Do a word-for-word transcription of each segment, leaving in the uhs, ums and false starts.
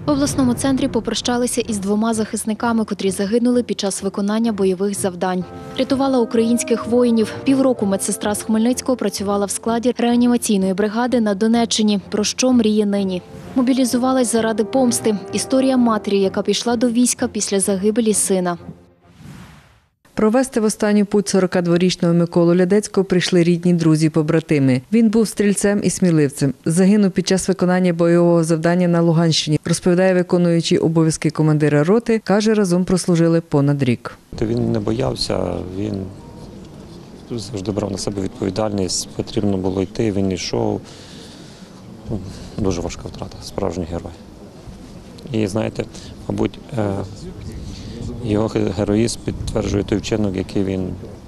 В обласному центрі попрощалися із двома захисниками, котрі загинули під час виконання бойових завдань. Рятувала українських воїнів. Півроку медсестра з Хмельницького працювала в складі реанімаційної бригади на Донеччині. Про що мріє нині? Мобілізувалась заради помсти. Історія матері, яка пішла до війська після загибелі сина. Провести в останню путь сорокадворічного Миколу Лядецького прийшли рідні, друзі, побратими. Він був стрільцем і сміливцем. Загинув під час виконання бойового завдання на Луганщині. Розповідає виконуючий обов'язки командира роти, каже, разом прослужили понад рік. Він не боявся, він завжди брав на себе відповідальність, потрібно було йти, він йшов. Дуже важка втрата, справжній герой. І знаєте, мабуть, його героїзм підтверджує той вчинок, який він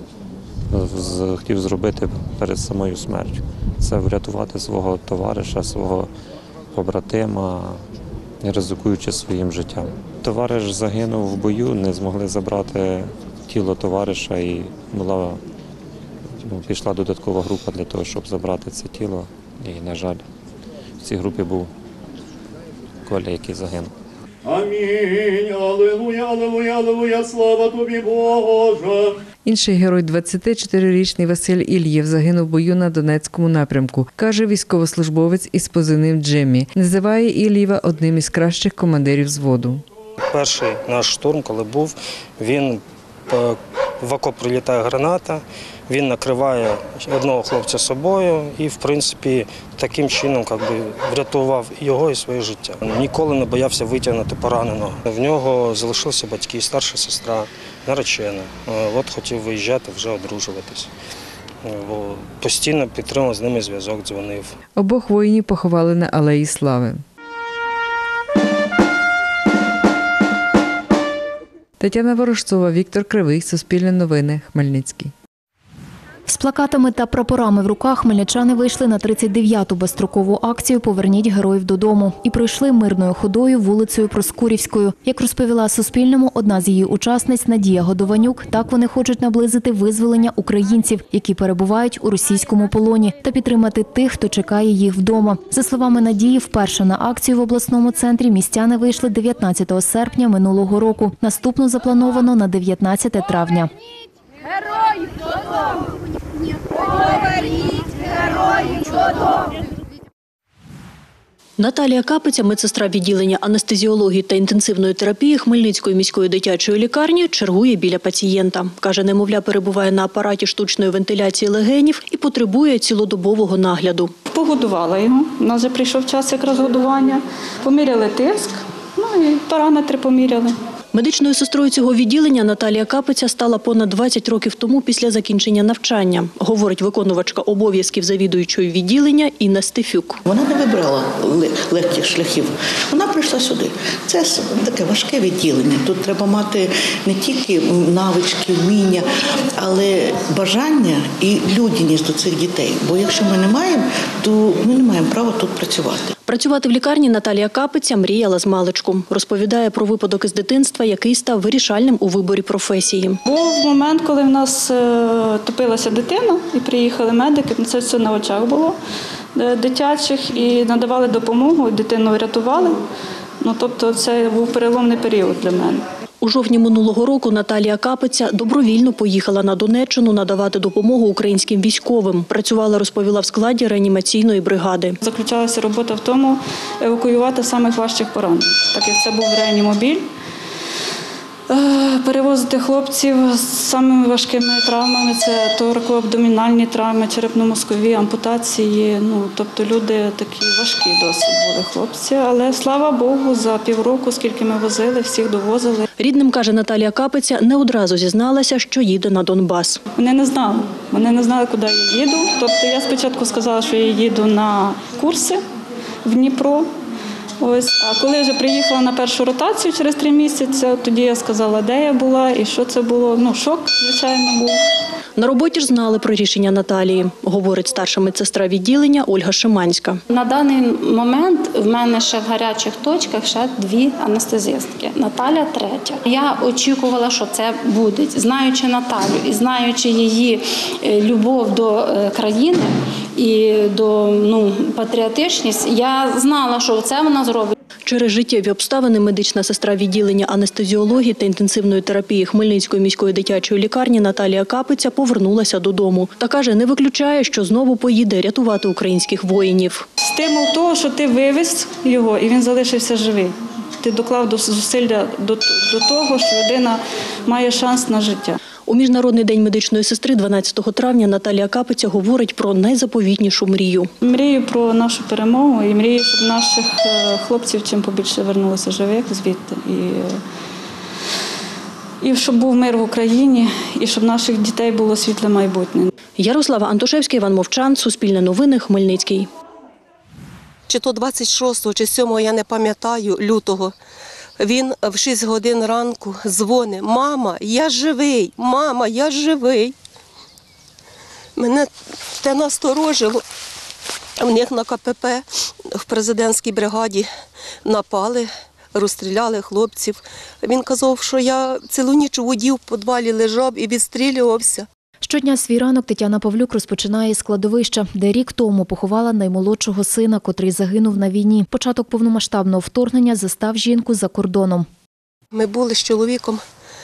хотів зробити перед самою смертю. Це врятувати свого товариша, свого побратима, ризикуючи своїм життям. Товариш загинув в бою, не змогли забрати тіло товариша, і була, ну, пішла додаткова група для того, щоб забрати це тіло. І, на жаль, в цій групі був Коля, який загинув. Амінь, алілуя, алілуя, алілуя, слава тобі, Боже. Інший герой, двадцятичотирирічний Василь Ільєв, загинув в бою на Донецькому напрямку, каже військовослужбовець із позивним Джеммі. Називає Ільєва одним із кращих командирів взводу. Перший наш штурм, коли був, він в окоп прилітає граната, він накриває одного хлопця собою і, в принципі, таким чином як би, врятував його і своє життя. Ніколи не боявся витягнути пораненого. В нього залишилися батьки, старша сестра, наречена. От хотів виїжджати, вже одружуватись. Постійно підтримував з ними зв'язок, дзвонив. Обох воїнів поховали на Алеї Слави. Тетяна Ворожцова, Віктор Кривий, Суспільне новини, Хмельницький. З плакатами та прапорами в руках хмельничани вийшли на тридцять дев'яту безстрокову акцію «Поверніть героїв додому» і пройшли мирною ходою вулицею Проскурівською. Як розповіла Суспільному одна з її учасниць Надія Годованюк, так вони хочуть наблизити визволення українців, які перебувають у російському полоні, та підтримати тих, хто чекає їх вдома. За словами Надії, вперше на акцію в обласному центрі містяни вийшли дев'ятнадцятого серпня минулого року. Наступну заплановано на дев'ятнадцяте травня. Героїв додому! Поверніть героїв додому! Наталія Капиця, медсестра відділення анестезіології та інтенсивної терапії Хмельницької міської дитячої лікарні, чергує біля пацієнта. Каже, немовля перебуває на апараті штучної вентиляції легенів і потребує цілодобового нагляду. Погодувала його, у нас вже прийшов час якраз годування, поміряли тиск, ну і параметри поміряли. Медичною сестрою цього відділення Наталія Капиця стала понад двадцять років тому після закінчення навчання, говорить виконувачка обов'язків завідуючої відділення Інна Стефюк. Вона не вибрала легких шляхів, вона прийшла сюди. Це таке важке відділення. Тут треба мати не тільки навички, вміння, але бажання і людяність до цих дітей. Бо якщо ми не маємо, то ми не маємо права тут працювати. Працювати в лікарні Наталія Капиця мріяла з маличку. Розповідає про випадок із дитинства, який став вирішальним у виборі професії. Був момент, коли в нас топилася дитина і приїхали медики, це все на очах було дитячих, і надавали допомогу, дитину врятували. Ну, тобто це був переломний період для мене. У жовтні минулого року Наталія Капиця добровільно поїхала на Донеччину надавати допомогу українським військовим. Працювала, розповіла, в складі реанімаційної бригади. Заключалася робота в тому евакуювати самих важчих поранених, так як це був реанімобіль. Перевозити хлопців з самими важкими травмами, це торако-абдомінальні травми, черепно-мозкові, ампутації. Ну, тобто люди такі важкі досить були хлопці. Але, слава Богу, за півроку, скільки ми возили, всіх довозили. Рідним, каже Наталія Капиця, не одразу зізналася, що їде на Донбас. Вони не знали. Вони не знали, куди я їду. Тобто я спочатку сказала, що я їду на курси в Дніпро. Ось, а коли вже приїхала на першу ротацію через три місяці, тоді я сказала, де я була і що це було. Ну, шок, звичайно, був. На роботі ж знали про рішення Наталії, говорить старша медсестра відділення Ольга Шиманська. На даний момент в мене ще в гарячих точках ще дві анестезистки. Наталя третя. Я очікувала, що це буде. Знаючи Наталю і знаючи її любов до країни, і до ну, патріотичність, я знала, що це вона зробить. Через життєві обставини медична сестра відділення анестезіології та інтенсивної терапії Хмельницької міської дитячої лікарні Наталія Капиця повернулася додому. Та каже, не виключає, що знову поїде рятувати українських воїнів. Стимул того, що ти вивез його і він залишився живий. Ти доклав зусилля до, до того, що людина має шанс на життя. У Міжнародний день медичної сестри дванадцятого травня Наталія Капиця говорить про найзаповітнішу мрію. Мрію про нашу перемогу і мрію, щоб наших хлопців чим побільше вернулося живих звідти. І, і щоб був мир в Україні, і щоб наших дітей було світле майбутнє. Ярослава Антошевська, Іван Мовчан, Суспільне новини, Хмельницький. Чи то двадцять шостого, чи сьомого, я не пам'ятаю, лютого. Він в шість годин ранку дзвонить: «Мама, я живий! Мама, я живий!» Мене те насторожило. В них на ка пе пе в президентській бригаді напали, розстріляли хлопців. Він казав, що я цілу ніч у воді в підвалі лежав і відстрілювався. Щодня свій ранок Тетяна Павлюк розпочинає з кладовища, де рік тому поховала наймолодшого сина, котрий загинув на війні. Початок повномасштабного вторгнення застав жінку за кордоном. Ми були з чоловіком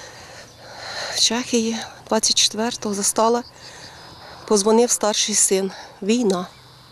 в Чехії, двадцять четвертого застала, позвонив старший син. Війна.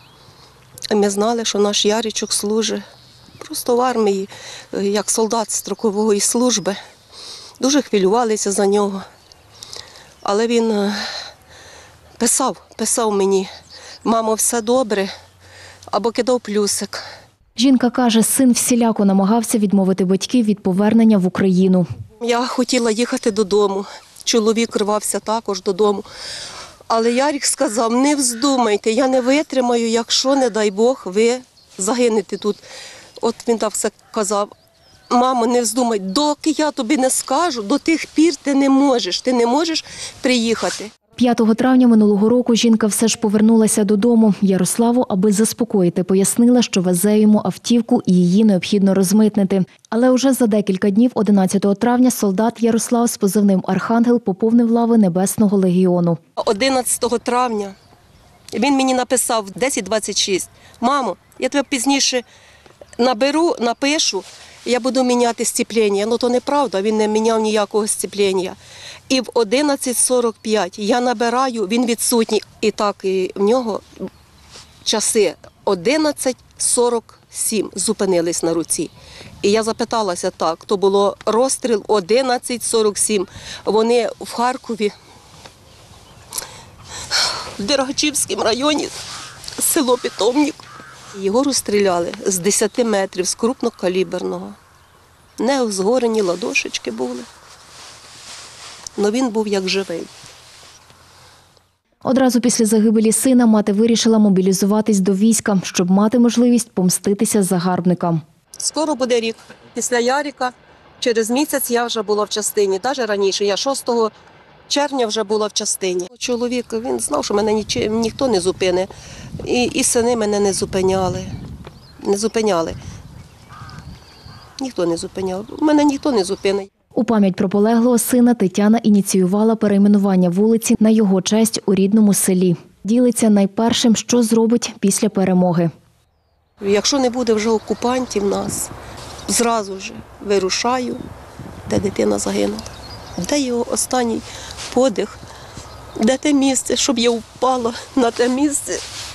А ми знали, що наш Яричок служить просто в армії, як солдат строкової служби. Дуже хвилювалися за нього. Але він писав, писав мені: «Мамо, все добре», або кидав плюсик. Жінка каже, син всіляко намагався відмовити батьків від повернення в Україну. Я хотіла їхати додому, чоловік рвався також додому. Але Ярик сказав: «Не вздумайте, я не витримаю, якщо, не дай Бог, ви загинете тут». От він так все казав: «Мамо, не вздумай, доки я тобі не скажу, до тих пір ти не можеш, ти не можеш приїхати». п'ятого травня минулого року жінка все ж повернулася додому. Ярославу, аби заспокоїти, пояснила, що везе йому автівку і її необхідно розмитнити. Але уже за декілька днів, одинадцятого травня, солдат Ярослав з позивним «Архангел» поповнив лави Небесного легіону. одинадцятого травня він мені написав в десять двадцять шість: «Мамо, я тебе пізніше наберу, напишу, я буду міняти сцеплення». Ну то неправда, він не міняв ніякого сцеплення. І в одинадцять сорок п'ять я набираю, він відсутній. І так і в нього часи одинадцять сорок сім зупинились на руці. І я запиталася: так, то було розстріл одинадцять сорок сім. Вони в Харкові, в Дергачівському районі, село Питомник. Його розстріляли з десяти метрів, з крупнокаліберного. Не згорені ладошечки були. Але він був як живий. Одразу після загибелі сина мати вирішила мобілізуватись до війська, щоб мати можливість помститися загарбникам. Скоро буде рік. Після Ярика через місяць я вже була в частині. Навіть раніше, я шостого червня вже була в частині. Чоловік, він знав, що мене ні, ніхто не зупине. І, і сини мене не зупиняли. Не зупиняли. Ніхто не зупиняв. Мене ніхто не зупинить. У пам'ять про полеглого сина Тетяна ініціювала перейменування вулиці на його честь у рідному селі. Ділиться найпершим, що зробить після перемоги. Якщо не буде вже окупантів нас, зразу ж вирушаю, де дитина загинула. Де його останній подих, де те місце, щоб я впала на те місце.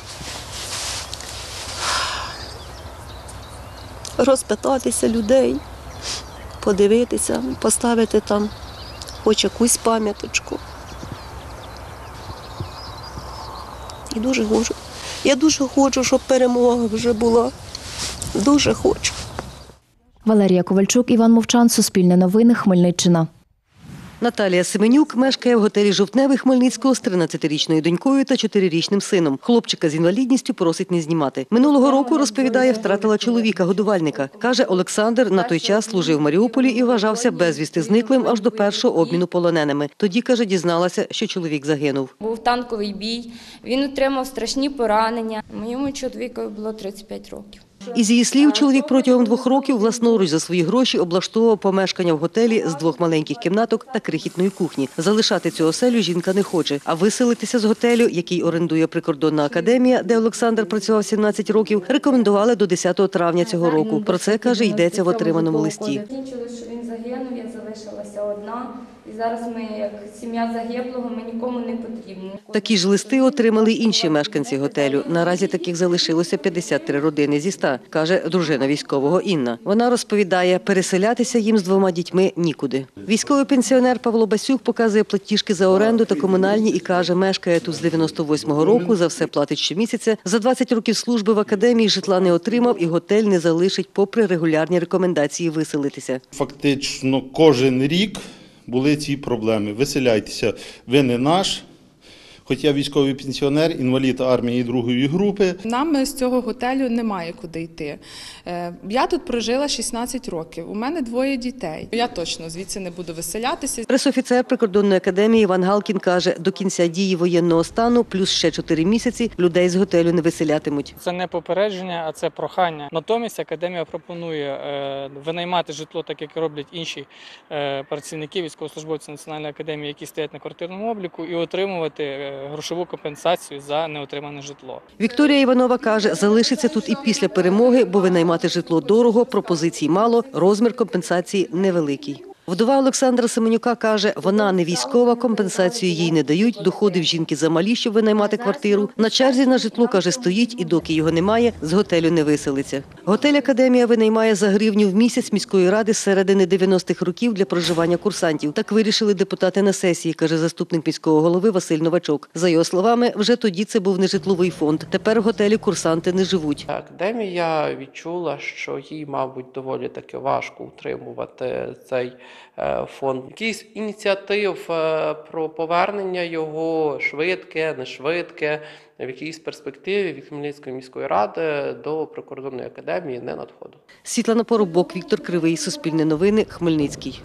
Розпитатися людей, подивитися, поставити там хоч якусь пам'яточку. І дуже хочу. Я дуже хочу, щоб перемога вже була. Дуже хочу. Валерія Ковальчук, Іван Мовчан, Суспільне новини, Хмельниччина. Наталія Семенюк мешкає в готелі «Жовтневий» Хмельницького з тринадцятирічною донькою та чотирирічним сином. Хлопчика з інвалідністю просить не знімати. Минулого року, розповідає, втратила чоловіка-годувальника. Каже, Олександр на той час служив в Маріуполі і вважався безвісти зниклим аж до першого обміну полоненими. Тоді, каже, дізналася, що чоловік загинув. Був танковий бій, він отримав страшні поранення. Моєму чоловікові було тридцять п'ять років. Із її слів, чоловік протягом двох років власноруч за свої гроші облаштовував помешкання в готелі з двох маленьких кімнаток та крихітної кухні. Залишати цю оселю жінка не хоче, а виселитися з готелю, який орендує прикордонна академія, де Олександр працював сімнадцять років, рекомендували до десятого травня цього року. Про це, каже, йдеться в отриманому листі. Закінчили, що він загинув, я залишилася одна. І зараз ми, як сім'я загиблого, ми нікому не потрібні. Такі ж листи отримали й інші мешканці готелю. Наразі таких залишилося п'ятдесят три родини зі ста, каже дружина військового Інна. Вона розповідає, переселятися їм з двома дітьми нікуди. Військовий пенсіонер Павло Басюк показує платіжки за оренду та комунальні і каже, мешкає тут з дев'яносто восьмого року, за все платить щомісяця. За двадцять років служби в академії житла не отримав і готель не залишить попри регулярні рекомендації виселитися. Фактично кожен рік були ці проблеми. Виселяйтеся, ви не наш. Хоч я військовий пенсіонер, інвалід армії другої групи. Нам з цього готелю немає куди йти. Я тут прожила шістнадцять років, у мене двоє дітей. Я точно звідси не буду виселятися. Пресофіцер прикордонної академії Іван Галкін каже, до кінця дії воєнного стану, плюс ще чотири місяці, людей з готелю не виселятимуть. Це не попередження, а це прохання. Натомість академія пропонує винаймати житло, так як роблять інші працівники, військовослужбовці Національної академії, які стоять на квартирному обліку, і отримувати грошову компенсацію за неотримане житло. Вікторія Іванова каже, залишиться тут і після перемоги, бо винаймати житло дорого, пропозицій мало, розмір компенсації невеликий. Вдова Олександра Семенюка каже, вона не військова, компенсацію їй не дають, доходи в жінки замалі, щоб винаймати квартиру. На черзі на житло, каже, стоїть і доки його немає, з готелю не виселиться. Готель «Академія» винаймає за гривню в місяць міської ради з середини дев'яностих років для проживання курсантів. Так вирішили депутати на сесії, каже заступник міського голови Василь Новачок. За його словами, вже тоді це був не житловий фонд. Тепер в готелі курсанти не живуть. Академія відчула, що їй, мабуть, доволі таки важко утримувати цей фонд. Якісь ініціатив про повернення його швидке, не швидке, в якійсь перспективі від Хмельницької міської ради до прикордонної академії не надходило. Світлана Поробок, Віктор Кривий, Суспільне новини, Хмельницький.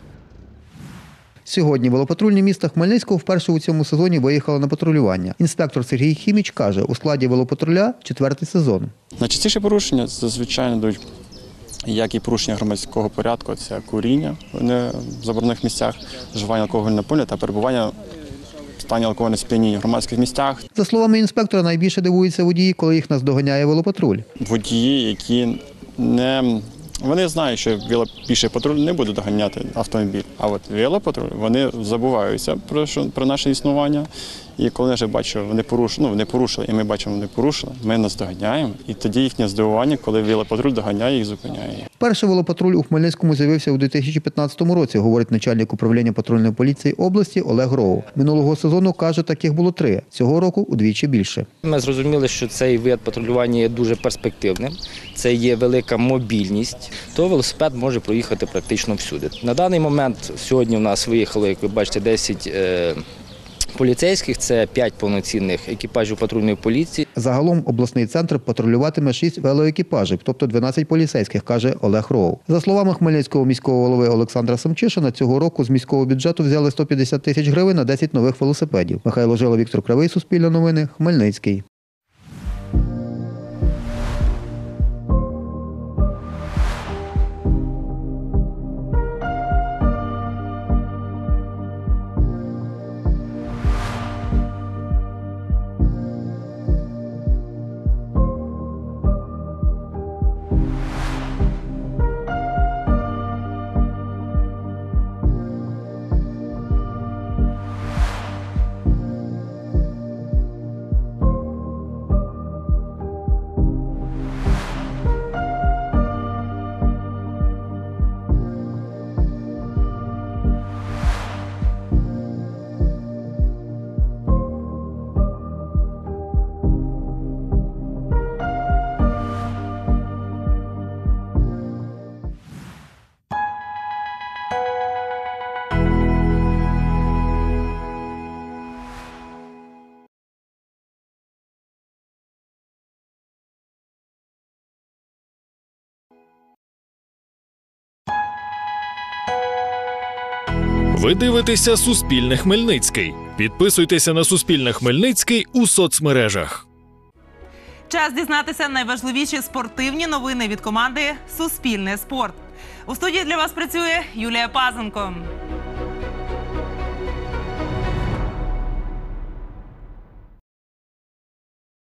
Сьогодні велопатрульні міста Хмельницького вперше у цьому сезоні виїхали на патрулювання. Інспектор Сергій Хіміч каже, у складі велопатруля четвертий сезон. Найчастіше порушення, зазвичай йдуть як і порушення громадського порядку, це куріння в заборонених місцях, вживання алкогольного напою та перебування в стані алкогольного сп'яніння в громадських місцях. За словами інспектора, найбільше дивуються водії, коли їх наздоганяє велопатруль. Водії, які не... Вони знають, що велопіший патруль не буде доганяти автомобіль, а от велопатруль, вони забуваються про, що, про наше існування. І коли вже бачу, вони порушили, ну, вони порушили, і ми бачимо, вони порушили, ми наздоганяємо. І тоді їхнє здивування, коли велопатруль доганяє і зупиняє. Перший велопатруль у Хмельницькому з'явився у дві тисячі п'ятнадцятому році, говорить начальник управління патрульної поліції області Олег Роу. Минулого сезону, каже, таких було три. Цього року удвічі більше. Ми зрозуміли, що цей вид патрулювання є дуже перспективним. Це є велика мобільність, то велосипед може проїхати практично всюди. На даний момент сьогодні у нас виїхало, як ви бачите, десять е поліцейських, це п'ять повноцінних екіпажів патрульної поліції. Загалом обласний центр патрулюватиме шість велоекіпажів, тобто дванадцять поліцейських, каже Олег Роу. За словами Хмельницького міського голови Олександра Семчишина, цього року з міського бюджету взяли сто п'ятдесят тисяч гривень на десять нових велосипедів. Михайло Жило, Віктор Кривий, Суспільне новини, Хмельницький. Ви дивитеся Суспільне Хмельницький. Підписуйтеся на Суспільне Хмельницький у соцмережах. Час дізнатися найважливіші спортивні новини від команди «Суспільне спорт». У студії для вас працює Юлія Пазенко.